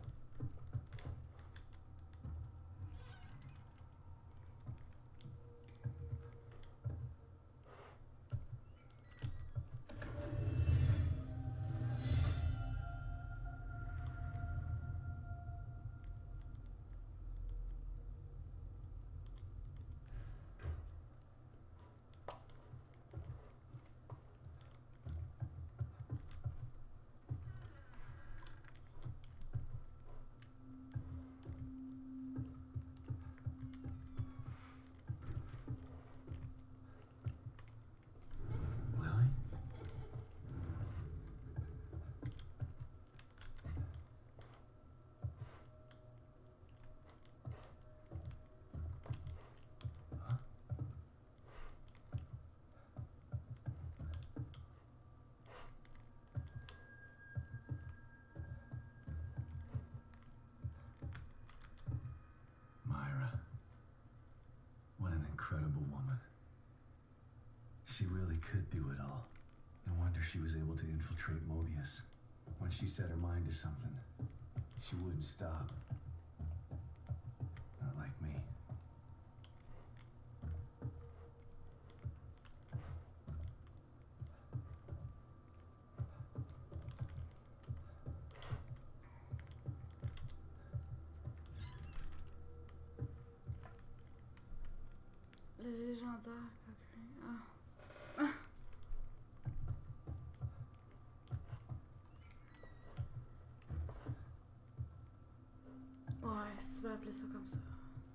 Lily? Huh? Myra. What an incredible woman. She really could do it all. No wonder she was able to infiltrate Mobius. Once she set her mind to something, she wouldn't stop. Not like me. Le légendaire Cochrane. Ah. Ouais, si tu veux appeler ça comme ça.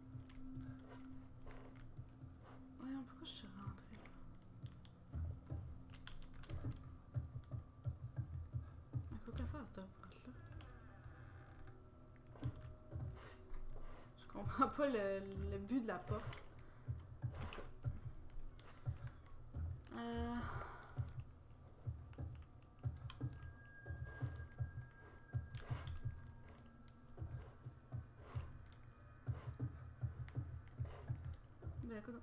Voyons, pourquoi je suis rentrée là? À quoi que ça, cette porte-là? Je comprends pas le but de la porte. En tout cas. Ben, écoute.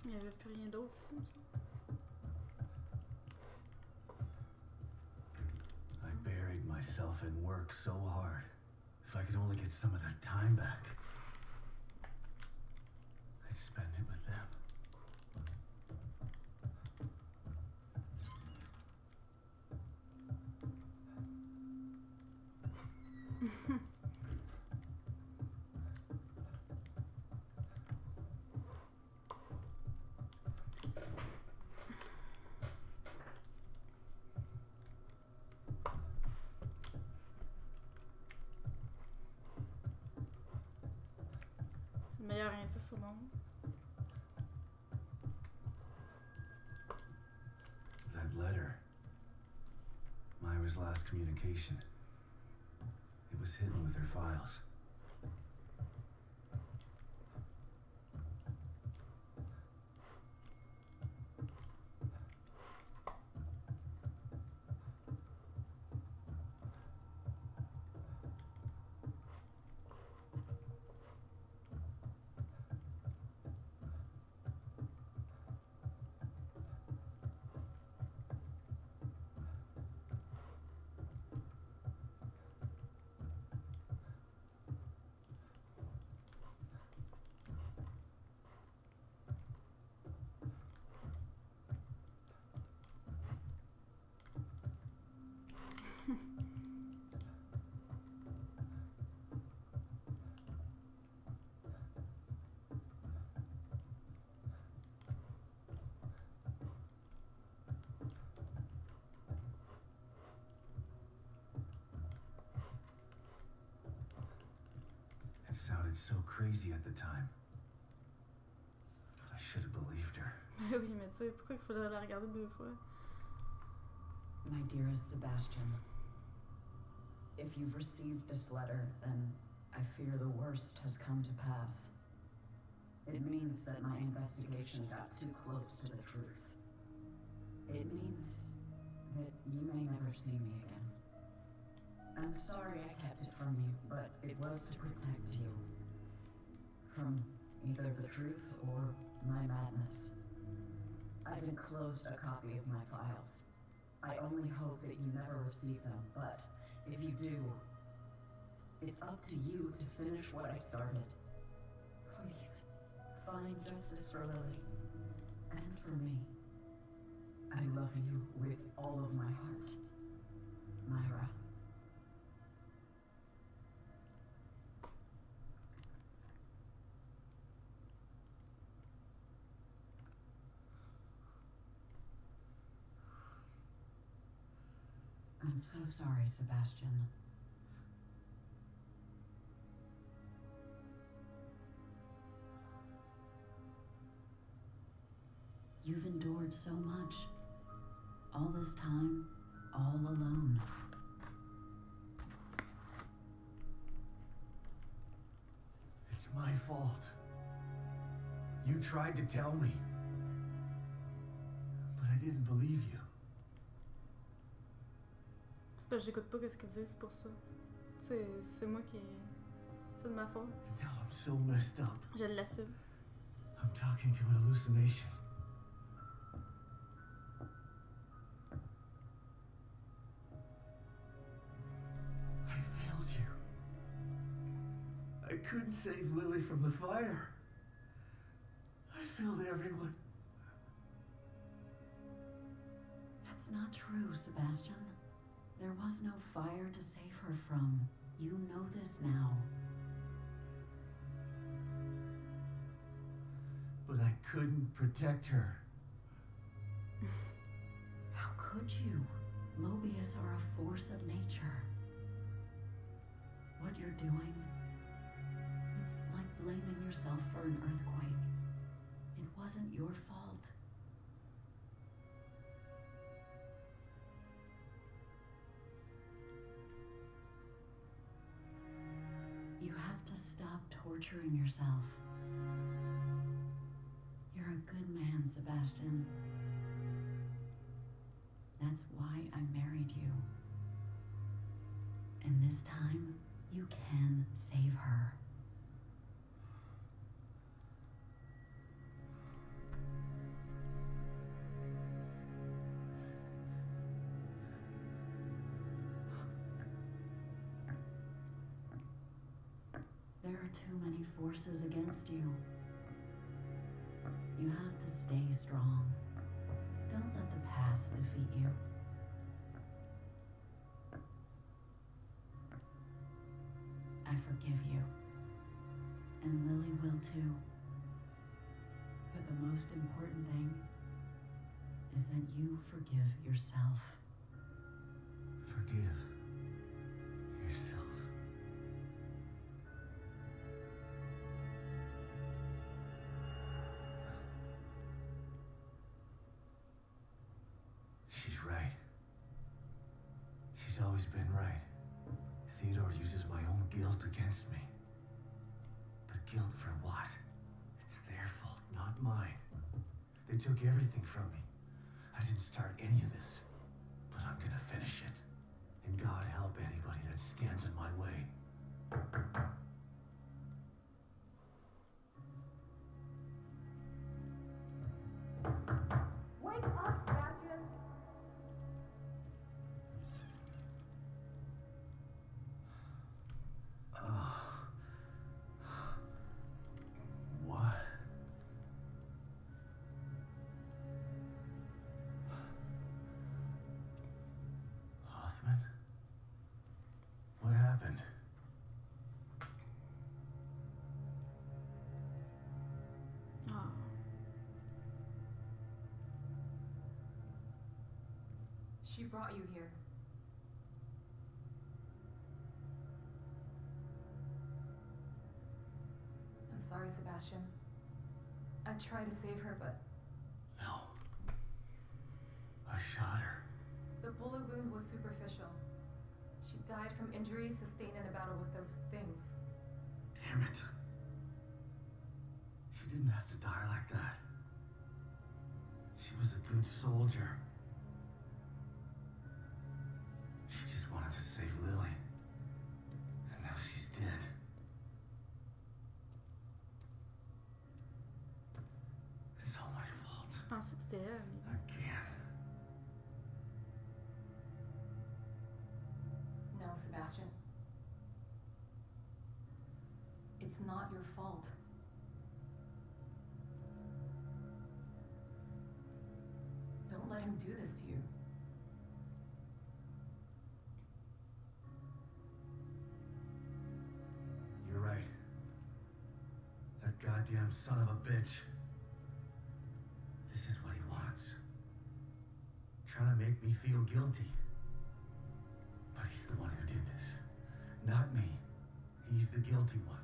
Il n'y avait plus rien d'autre, ça, me semble. I buried myself in work so hard. If I could only get some of that time back, I'd spend it with them. C'est le meilleur indice au monde. That letter. Myra's last communication. It was hidden with her files. It sounded so crazy at the time. But I should have believed her. Oui, mais tu sais, pourquoi il faudrait la regarder 2 fois? My dearest Sebastian, if you've received this letter, then I fear the worst has come to pass. It means that my investigation got too close to the truth. It means that you may never see me again. I'm sorry I kept it from you, but it was to protect you. From either the truth or my madness. I've enclosed a copy of my files. I only hope that you never receive them, but if you do, it's up to you to finish what I started. Please, find justice for Lily. And for me. I love you with all of my heart. Myra. I'm so sorry, Sebastian. You've endured so much. All this time, all alone. It's my fault. You tried to tell me. But I didn't believe you. C'est parce que j'écoute pas ce qu'ils disent, c'est pour ça. C'est moi qui... C'est de ma faute. And now I'm so messed up. Je l'assume. I'm talking to an hallucination. I failed you. I couldn't save Lily from the fire. I failed everyone. That's not true, Sebastian. There was no fire to save her from. You know this now. But I couldn't protect her. How could you? Mobius are a force of nature. What you're doing, it's like blaming yourself for an earthquake. It wasn't your fault. You have to stop torturing yourself. You're a good man, Sebastian. That's why I married you. And this time, you can save her. There are too many forces against you. You have to stay strong. Don't let the past defeat you. I forgive you. And Lily will too. But the most important thing is that you forgive yourself. Forgive yourself. She's right. She's always been right. Theodore uses my own guilt against me. But guilt for what? It's their fault, not mine. They took everything from me. I didn't start any of this, but I'm gonna finish it. And God help anybody that stands in my way. Wake up, Sebastian! What? Hoffman? What happened? Oh. She brought you here. I'm sorry, Sebastian. I tried to save her, but No. I shot her. the bullet wound was superficial. She died from injuries sustained in a battle with those things. Damn it. She didn't have to die like that. She was a good soldier. She just wanted to save Lily. And now she's dead. It's all my fault. Je pensais que c'était elle. mais- Again. No, Sebastian. It's not your fault. Don't let him do this to you. You're right. That goddamn son of a bitch. This is what he wants. Trying to make me feel guilty. But he's the one who did this. Not me. He's the guilty one.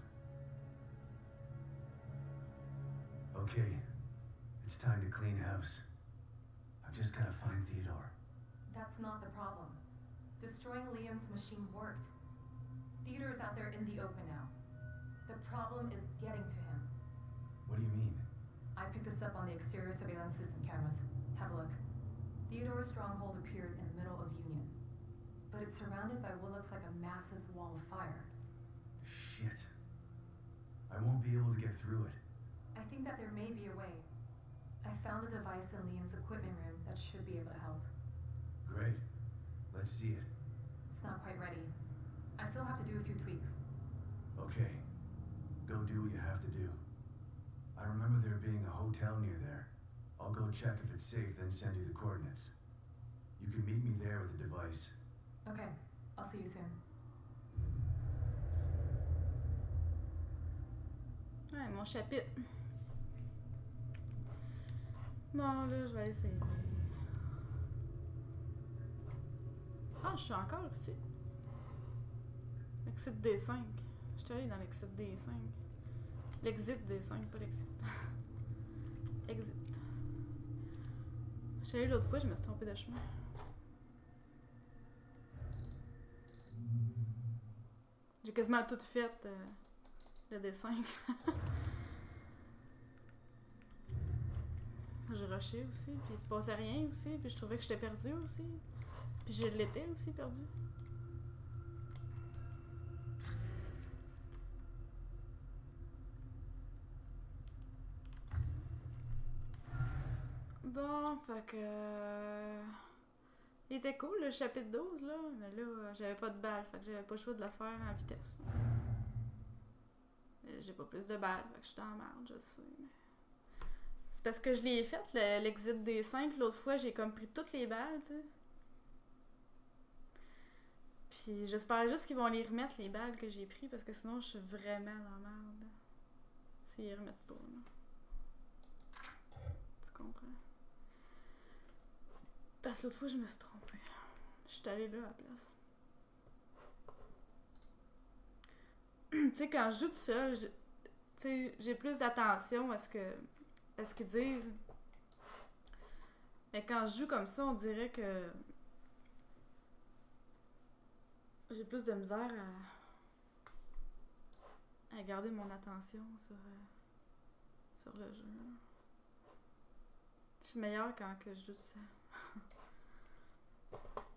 Okay. It's time to clean house. I've just gotta find Theodore. That's not the problem. Destroying Liam's machine worked. Theodore's out there in the open now. The problem is getting to him. What do you mean? I picked this up on the exterior surveillance system cameras. Have a look. Theodore's stronghold appeared in the middle of Union. But it's surrounded by what looks like a massive wall of fire. Shit. I won't be able to get through it. I think that there may be a way. I found a device in Liam's equipment room that should be able to help. Great. Let's see it. It's not quite ready. I still have to do a few tweaks. Okay. Go do what you have to do. I remember there being a hotel near there. I'll go check if it's safe, then send you the coordinates. You can meet me there with the device. Okay, I'll see you soon. Ouais, mon chapitre. Bon, là, je vais aller essayer. Ah, je suis encore ici. L'exit D5. Je suis allée dans l'exit D5. L'exit D5, pas l'exit. Exit. Je suis allée l'autre fois, je me suis trompée de chemin. J'ai quasiment tout fait le D5. J'ai rushé aussi, puis il se passait rien aussi, puis je trouvais que j'étais perdue aussi. Puis je l'étais aussi perdue. Bon, fait que... Il était cool le chapitre 12, là, mais là, j'avais pas de balle, fait que j'avais pas le choix de le faire en vitesse. j'ai pas plus de balles, fait que je suis dans la merde, je sais, mais... C'est parce que je l'ai fait, l'exit des 5, l'autre fois, j'ai comme pris toutes les balles, tu sais. Puis j'espère juste qu'ils vont les remettre, les balles que j'ai pris, parce que sinon, je suis vraiment dans la merde, là. S'ils les remettent pas, là. Tu comprends? Parce que l'autre fois, je me suis trompée. Je suis allée là à la place. Tu sais, quand je joue tout seul, tu sais, j'ai plus d'attention à ce qu'ils disent. Mais quand je joue comme ça, on dirait que j'ai plus de misère à garder mon attention sur le jeu. Je suis meilleure quand que je joue tout seul.